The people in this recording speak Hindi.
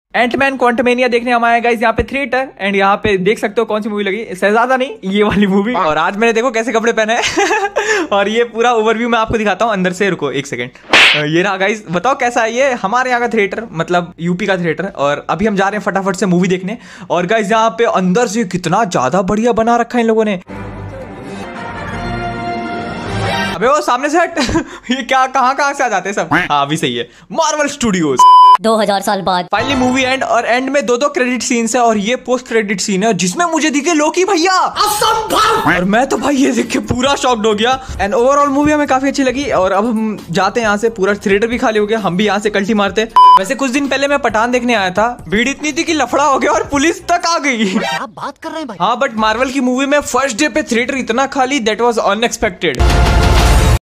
एंटमैन क्वांटमेनिया देखने हम आए गाइस यहाँ पे थिएटर एंड यहाँ पे देख सकते हो कौन सी मूवी लगी, शहजादा नहीं ये वाली मूवी। और आज मैंने देखो कैसे कपड़े पहने हैं और ये पूरा ओवरव्यू मैं आपको दिखाता हूँ अंदर से। रुको एक सेकंड, ये रहा गाइस, बताओ कैसा है ये हमारे यहाँ का थिएटर, मतलब यूपी का थिएटर। और अभी हम जा रहे हैं फटाफट से मूवी देखने। और गाइस यहाँ पे अंदर से कितना ज्यादा बढ़िया बना रखा है इन लोगों ने। अबे वो सामने से हट ये क्या कहाँ से आ जाते हैं सब। हाँ अभी सही है, मार्वल स्टूडियोज 2000 साल बाद फाइनली मूवी एंड। और एंड में दो क्रेडिट सीन्स है और ये पोस्ट क्रेडिट सीन है जिसमें मुझे दिखे लोकी भैया, असंभव। और मैं तो भाई ये देख के पूरा शॉक्ड हो गया। एंड ओवरऑल मूवी हमें काफी अच्छी लगी। और अब हम जाते हैं यहाँ से, पूरा थिएटर भी खाली हो गया, हम भी यहाँ से कल्टी मारते। वैसे कुछ दिन पहले मैं पठान देखने आया था, भीड़ इतनी थी कि लफड़ा हो गया और पुलिस तक आ गई। आप बात कर रहे हैं भाई। हाँ बट मार्वल की मूवी में फर्स्ट डे पे थिएटर इतना खाली, दैट वाज अनएक्सपेक्टेड।